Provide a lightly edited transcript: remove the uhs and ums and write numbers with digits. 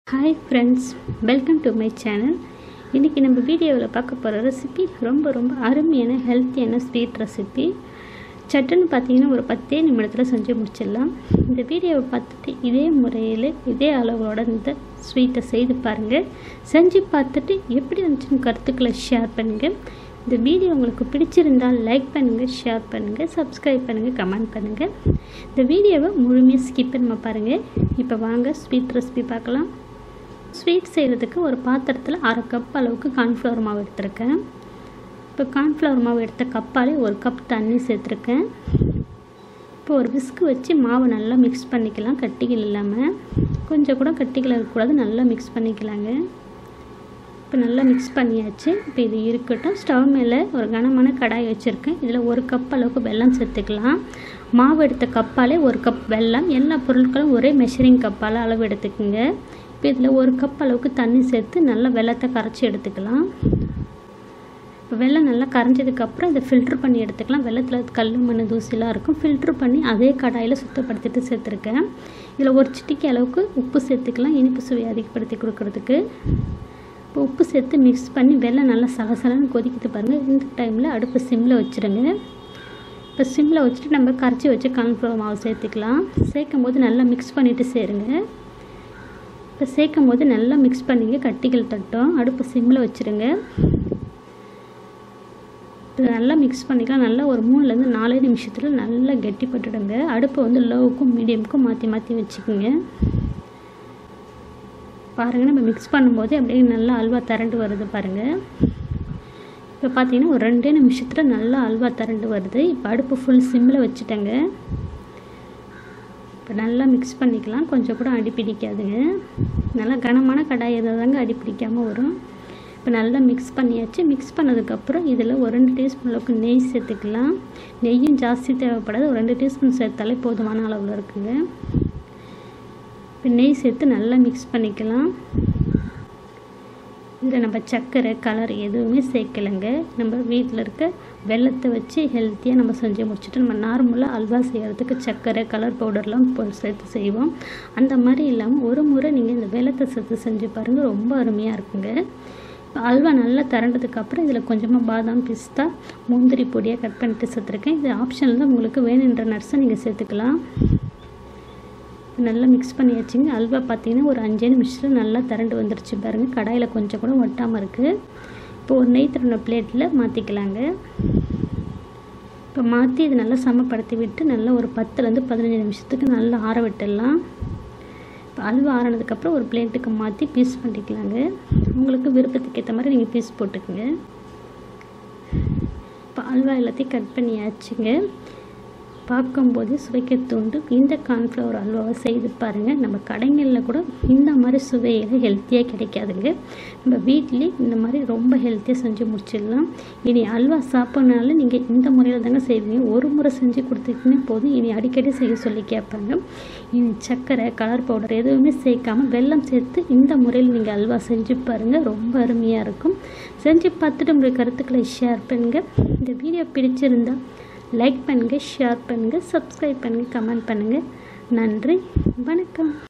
Hi friends, welcome to my channel. இன்றைக்கி நம்ம வீடியோவில் பார்க்க போகிற ரெசிபி ரொம்ப அருமையான ஹெல்த்தியான ஸ்வீட் ரெசிபி. சட்டுன்னு பார்த்தீங்கன்னா ஒரு 10 நிமிடத்தில் செஞ்சு முடிச்சிடலாம். இந்த வீடியோவை பார்த்துட்டு இதே முறையில் இதே அளவோட இந்த ஸ்வீட்டை செய்து பாருங்கள். செஞ்சு பார்த்துட்டு எப்படி இருந்துச்சுன்னு கருத்துக்களை ஷேர் பண்ணுங்கள். இந்த வீடியோ உங்களுக்கு பிடிச்சிருந்தால் லைக் பண்ணுங்கள், ஷேர் பண்ணுங்கள், சப்ஸ்கிரைப் பண்ணுங்கள், கமெண்ட் பண்ணுங்கள். இந்த வீடியோவை முழுமையாக ஸ்கிப் பண்ண பாருங்கள். இப்போ வாங்க ஸ்வீட் ரெசிபி பார்க்கலாம். ஸ்வீட் செய்கிறதுக்கு ஒரு பாத்திரத்தில் 1/2 கப் அளவுக்கு கார்ன்ஃப்ளவர் மாவு எடுத்திருக்கேன். இப்போ கார்ன்ஃப்ளவர் மாவு எடுத்த கப்பாலே 1 கப் தண்ணி சேர்த்துருக்கேன். இப்போ ஒரு விஸ்கு வச்சு மாவை நல்லா மிக்ஸ் பண்ணிக்கலாம். கட்டிகள் இல்லாமல், கொஞ்சம் கூட கட்டிகள் இருக்கக்கூடாது, நல்லா மிக்ஸ் பண்ணிக்கலாங்க. இப்போ நல்லா மிக்ஸ் பண்ணியாச்சு. இப்போ இது இருக்கட்டும். ஸ்டவ் மேலே ஒரு கனமான கடாய் வச்சுருக்கேன். இதில் 1 கப் அளவுக்கு வெல்லம் சேர்த்துக்கலாம். மாவு எடுத்த கப்பாலே 1 கப் வெல்லம். எல்லா பொருட்களும் ஒரே மெஷரிங் கப்பால் அளவு எடுத்துக்கோங்க. இப்போ இதில் 1 கப் அளவுக்கு தண்ணி சேர்த்து நல்லா வெல்லத்தை கரைச்சி எடுத்துக்கலாம். இப்போ வெல்லம் நல்லா கரைஞ்சதுக்கப்புறம் இதை ஃபில்ட்ரு பண்ணி எடுத்துக்கலாம். வெல்லத்தில் கல் மண் தூசிலாம் இருக்கும். ஃபில்ட்ரு பண்ணி அதே கடாயில் சுத்தப்படுத்திட்டு சேர்த்துருக்கேன். இதில் ஒரு சிட்டிக்கு அளவுக்கு உப்பு சேர்த்துக்கலாம், இனிப்பு சுவை அதிகப்படுத்தி கொடுக்குறதுக்கு. இப்போ உப்பு சேர்த்து மிக்ஸ் பண்ணி வெல்லம் நல்லா சலசலன்னு கொதிக்கிட்டு பாருங்கள். இந்த டைமில் அடுப்பு சிம்மில் வச்சுருங்க. இப்போ சிம்மில் வச்சுட்டு நம்ம கரைச்சி வச்சு கார்ன்ஃப்ளவர் மாவு சேர்த்துக்கலாம். சேர்க்கும் போது நல்லா மிக்ஸ் பண்ணிவிட்டு சேருங்க. இப்போ சேர்க்கும் போது நல்லா மிக்ஸ் பண்ணிங்க, கட்டிகள் தட்டும். அடுப்பு சிம்மில் வச்சுருங்க. இப்போ நல்லா மிக்ஸ் பண்ணிக்கலாம். நல்லா ஒரு 3லேருந்து 4 நிமிஷத்தில் நல்லா கெட்டிப்பட்டுடுங்க. அடுப்பை வந்து லோவுக்கும் மீடியமுக்கும் மாற்றி வச்சுக்கோங்க. பாருங்கள், நம்ம மிக்ஸ் பண்ணும்போது அப்படியே நல்லா அல்வா திரண்டு வருது பாருங்கள். இப்போ பார்த்தீங்கன்னா ஒரு 2 நிமிஷத்தில் நல்லா அல்வா திரண்டு வருது. இப்போ அடுப்பு ஃபுல் சிம்மில் வச்சுட்டேங்க. இப்போ நல்லா மிக்ஸ் பண்ணிக்கலாம். கொஞ்சம் கூட அடி பிடிக்காதுங்க. நல்லா கனமான கடாய் எதாதாங்க அடி பிடிக்காமல் வரும். இப்போ நல்லா மிக்ஸ் பண்ணியாச்சு. மிக்ஸ் பண்ணதுக்கப்புறம் இதில் ஒரு 2 டீஸ்பூன் அளவுக்கு நெய் சேர்த்துக்கலாம். நெய்யும் ஜாஸ்தி தேவைப்படாது, ஒரு 2 டீஸ்பூன் சேர்த்தாலே போதுமான அளவில் இருக்குங்க. இப்போ நெய் சேர்த்து நல்லா மிக்ஸ் பண்ணிக்கலாம். இதில் நம்ம சர்க்கரை கலர் எதுவுமே சேர்க்கலைங்க. நம்ம வீட்டில் இருக்க வெல்லத்தை வச்சு ஹெல்த்தியாக நம்ம செஞ்சு முடிச்சுட்டு, நம்ம நார்மலாக அல்வா செய்கிறதுக்கு சர்க்கரை கலர் பவுடர்லாம் சேர்த்து செய்வோம். அந்த மாதிரி இல்லாமல் ஒரு முறை நீங்கள் இந்த வெல்லத்தை சேர்த்து செஞ்சு பாருங்கள், ரொம்ப அருமையாக இருக்குங்க. இப்போ அல்வா நல்லா திரண்டதுக்கப்புறம் இதில் கொஞ்சமாக பாதாம், பிஸ்தா, முந்திரி பொடியாக கட் பண்ணிட்டு சேர்த்துருக்கேன். இது ஆப்ஷனில் தான், உங்களுக்கு வேணுன்ற நட்ஸை நீங்கள் சேர்த்துக்கலாம். நல்லா மிக்ஸ் பண்ணியாச்சுங்க. அல்வா பார்த்தீங்கன்னா ஒரு 5 நிமிஷத்தில் நல்லா திரண்டு வந்துருச்சு பாருங்கள். கடாயில் கொஞ்சம் கூட ஒட்டாமல் இருக்குது. இப்போ ஒரு நெய் தடவின பிளேட்டில் மாற்றிக்கலாங்க. இப்போ மாற்றி இது நல்லா சமப்படுத்தி விட்டு நல்லா ஒரு 10லேருந்து 15 நிமிஷத்துக்கு நல்லா ஆற விட்டுடலாம். இப்போ அல்வா ஆறினதுக்கப்புறம் ஒரு பிளேட்டுக்கு மாற்றி பீஸ் பண்ணிக்கலாங்க. உங்களுக்கு விருப்பத்துக்கு ஏற்ற மாதிரி நீங்கள் பீஸ் போட்டுக்குங்க. இப்போ அல்வா எல்லாத்தையும் கட் பண்ணியாச்சுங்க. பார்க்கும்போது சுவைக்க தூண்டும் இந்த கார்ன்ஃப்ளவர் அல்வாவை செய்து பாருங்கள். நம்ம கடைகளில் கூட இந்த மாதிரி சுவையில் ஹெல்த்தியாக கிடைக்காதுங்க. நம்ம வீட்டிலே இந்த மாதிரி ரொம்ப ஹெல்த்தியாக செஞ்சு முடிச்சிடலாம். இனி அல்வா சாப்பிட்றனால நீங்கள் இந்த முறையில் தாங்க செய்வீங்க. ஒரு முறை செஞ்சு கொடுத்துக்கிட்டே போதும். இனி அடிக்கடி செய்ய சொல்லி கேட்பாங்க. இனி சர்க்கரை கலர் பவுடர் எதுவுமே சேர்க்காமல் வெல்லம் சேர்த்து இந்த முறையில் நீங்கள் அல்வா செஞ்சு பாருங்கள். ரொம்ப அருமையாக இருக்கும். செஞ்சு பார்த்துட்டு உங்கள் கருத்துக்களை ஷேர் பண்ணுங்கள். இந்த வீடியோ பிடிச்சிருந்தால் லைக் பண்ணுங்கள், ஷேர் பண்ணுங்கள், சப்ஸ்கிரைப் பண்ணுங்கள், கமெண்ட் பண்ணுங்கள். நன்றி, வணக்கம்.